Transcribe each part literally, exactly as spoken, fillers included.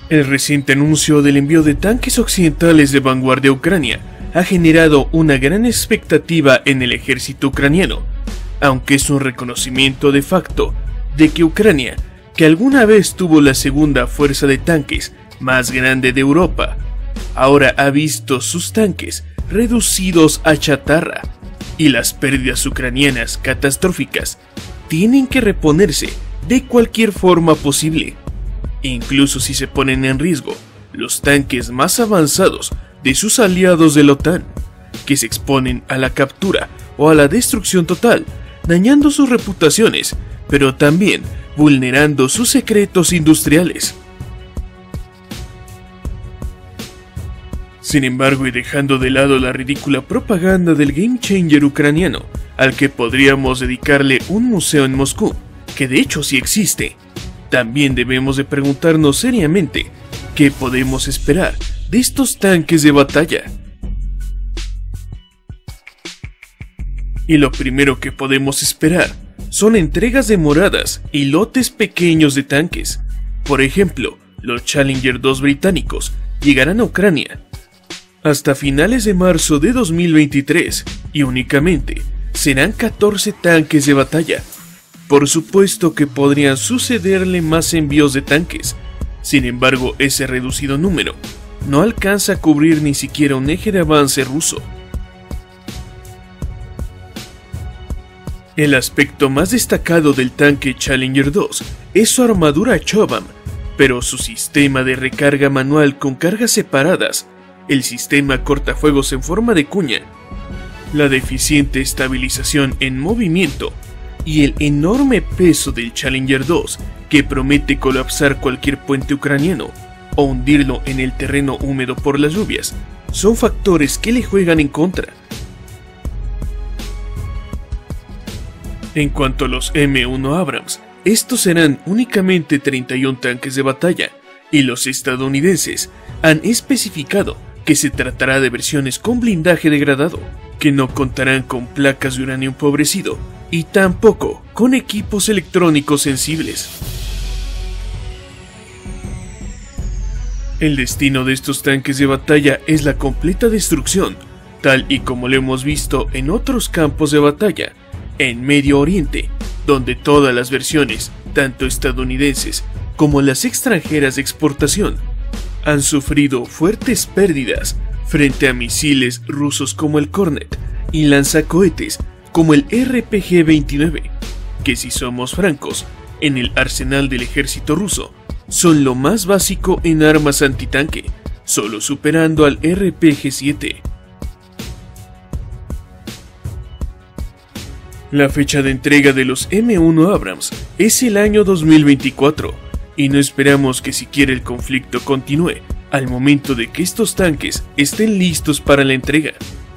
El reciente anuncio del envío de tanques occidentales de vanguardia a Ucrania ha generado una gran expectativa en el ejército ucraniano, aunque es un reconocimiento de facto de que Ucrania, que alguna vez tuvo la segunda fuerza de tanques más grande de Europa, ahora ha visto sus tanques reducidos a chatarra, y las pérdidas ucranianas catastróficas tienen que reponerse de cualquier forma posible, incluso si se ponen en riesgo los tanques más avanzados de sus aliados de la OTAN, que se exponen a la captura o a la destrucción total, dañando sus reputaciones, pero también vulnerando sus secretos industriales. Sin embargo, y dejando de lado la ridícula propaganda del Game Changer ucraniano, al que podríamos dedicarle un museo en Moscú, que de hecho sí existe, también debemos de preguntarnos seriamente qué podemos esperar de estos tanques de batalla. Y lo primero que podemos esperar son entregas demoradas y lotes pequeños de tanques. Por ejemplo, los Challenger dos británicos llegarán a Ucrania hasta finales de marzo de dos mil veintitrés y únicamente serán catorce tanques de batalla. Por supuesto que podrían sucederle más envíos de tanques, sin embargo ese reducido número no alcanza a cubrir ni siquiera un eje de avance ruso. El aspecto más destacado del tanque Challenger dos es su armadura Chovam, pero su sistema de recarga manual con cargas separadas, el sistema cortafuegos en forma de cuña, la deficiente estabilización en movimiento y el enorme peso del Challenger dos, que promete colapsar cualquier puente ucraniano o hundirlo en el terreno húmedo por las lluvias, son factores que le juegan en contra. En cuanto a los M uno Abrams, estos serán únicamente treinta y uno tanques de batalla, y los estadounidenses han especificado que se tratará de versiones con blindaje degradado, que no contarán con placas de uranio empobrecido y tampoco con equipos electrónicos sensibles. El destino de estos tanques de batalla es la completa destrucción, tal y como lo hemos visto en otros campos de batalla, en Medio Oriente, donde todas las versiones, tanto estadounidenses como las extranjeras de exportación, han sufrido fuertes pérdidas frente a misiles rusos como el Kornet y lanzacohetes como el R P G veintinueve, que si somos francos, en el arsenal del ejército ruso, son lo más básico en armas antitanque, solo superando al R P G siete. La fecha de entrega de los M uno Abrams es el año dos mil veinticuatro, y no esperamos que siquiera el conflicto continúe al momento de que estos tanques estén listos para la entrega.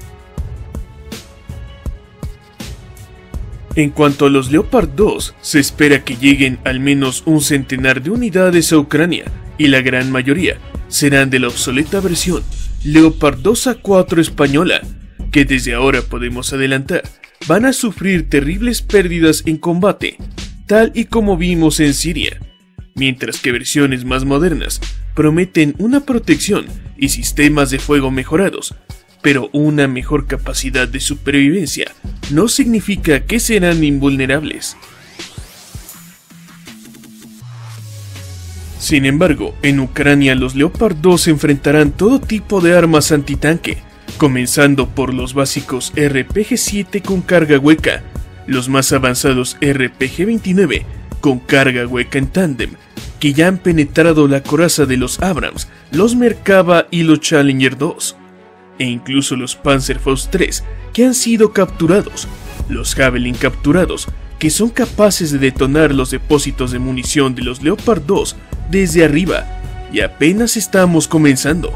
En cuanto a los Leopard dos, se espera que lleguen al menos un centenar de unidades a Ucrania, y la gran mayoría serán de la obsoleta versión Leopard dos A cuatro española, que desde ahora podemos adelantar van a sufrir terribles pérdidas en combate, tal y como vimos en Siria, mientras que versiones más modernas prometen una protección y sistemas de fuego mejorados, pero una mejor capacidad de supervivencia no significa que serán invulnerables. Sin embargo, en Ucrania los Leopard dos enfrentarán todo tipo de armas antitanque, comenzando por los básicos R P G siete con carga hueca, los más avanzados R P G veintinueve con carga hueca en tándem, que ya han penetrado la coraza de los Abrams, los Merkava y los Challenger dos, e incluso los Panzerfaust tres que han sido capturados, los Javelin capturados, que son capaces de detonar los depósitos de munición de los Leopard dos desde arriba, y apenas estamos comenzando.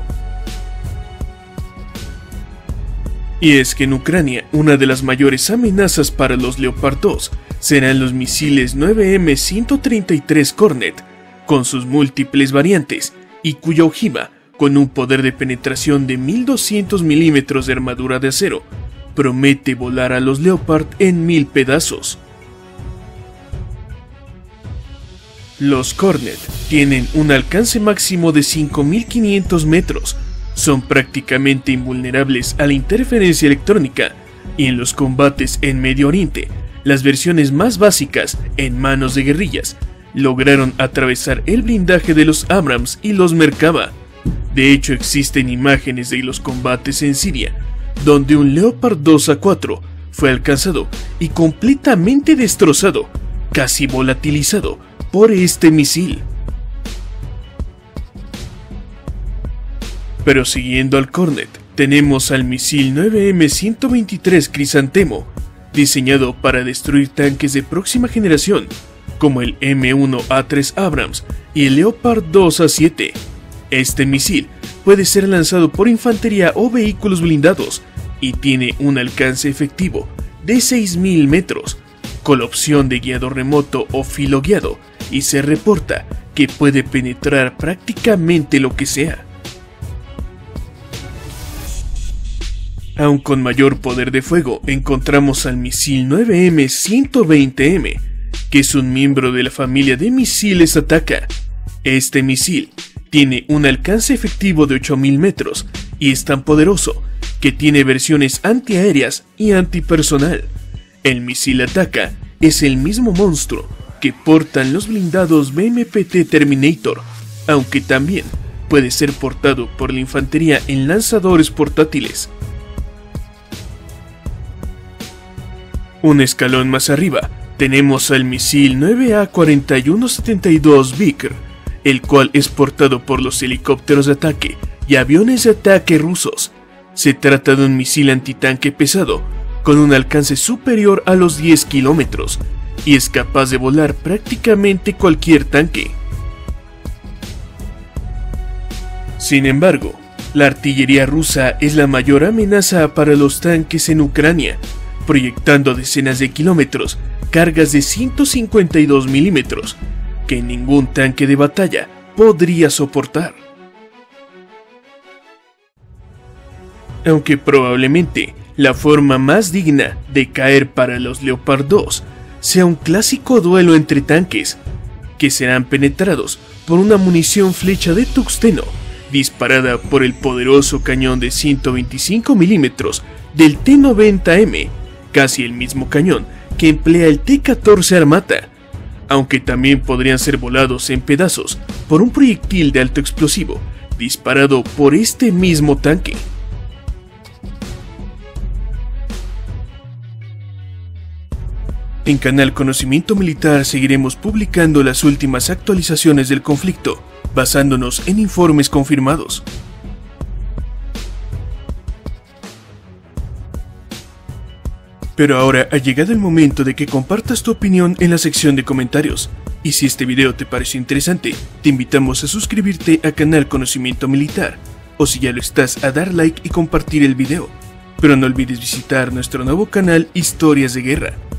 Y es que en Ucrania una de las mayores amenazas para los Leopard dos serán los misiles nueve M ciento treinta y tres Kornet, con sus múltiples variantes, y cuya ojiva, con un poder de penetración de mil doscientos milímetros de armadura de acero, promete volar a los Leopard en mil pedazos. Los Kornet tienen un alcance máximo de cinco mil quinientos metros, son prácticamente invulnerables a la interferencia electrónica, y en los combates en Medio Oriente, las versiones más básicas, en manos de guerrillas, lograron atravesar el blindaje de los Abrams y los Merkava. De hecho, existen imágenes de los combates en Siria, donde un Leopard dos A cuatro fue alcanzado y completamente destrozado, casi volatilizado, por este misil. Pero siguiendo al Kornet, tenemos al misil nueve M ciento veintitrés Crisantemo, diseñado para destruir tanques de próxima generación, como el M uno A tres Abrams y el Leopard dos A siete. Este misil puede ser lanzado por infantería o vehículos blindados y tiene un alcance efectivo de seis mil metros, con la opción de guiado remoto o filo guiado, y se reporta que puede penetrar prácticamente lo que sea. Aún con mayor poder de fuego, encontramos al misil nueve M ciento veinte M, que es un miembro de la familia de misiles Ataka. Este misil tiene un alcance efectivo de ocho mil metros y es tan poderoso que tiene versiones antiaéreas y antipersonal. El misil Ataka es el mismo monstruo que portan los blindados B M P T Terminator, aunque también puede ser portado por la infantería en lanzadores portátiles. Un escalón más arriba, tenemos al misil nueve A cuarenta y uno setenta y dos Vikr, el cual es portado por los helicópteros de ataque y aviones de ataque rusos. Se trata de un misil antitanque pesado, con un alcance superior a los diez kilómetros, y es capaz de volar prácticamente cualquier tanque. Sin embargo, la artillería rusa es la mayor amenaza para los tanques en Ucrania, proyectando a decenas de kilómetros cargas de ciento cincuenta y dos milímetros, que ningún tanque de batalla podría soportar. Aunque probablemente la forma más digna de caer para los Leopard dos sea un clásico duelo entre tanques, que serán penetrados por una munición flecha de tungsteno disparada por el poderoso cañón de ciento veinticinco milímetros del T noventa M, casi el mismo cañón que emplea el T catorce Armata, aunque también podrían ser volados en pedazos por un proyectil de alto explosivo disparado por este mismo tanque. En Canal Conocimiento Militar seguiremos publicando las últimas actualizaciones del conflicto, basándonos en informes confirmados. Pero ahora ha llegado el momento de que compartas tu opinión en la sección de comentarios. Y si este video te pareció interesante, te invitamos a suscribirte a Canal Conocimiento Militar, o si ya lo estás, a dar like y compartir el video. Pero no olvides visitar nuestro nuevo canal Historias de Guerra.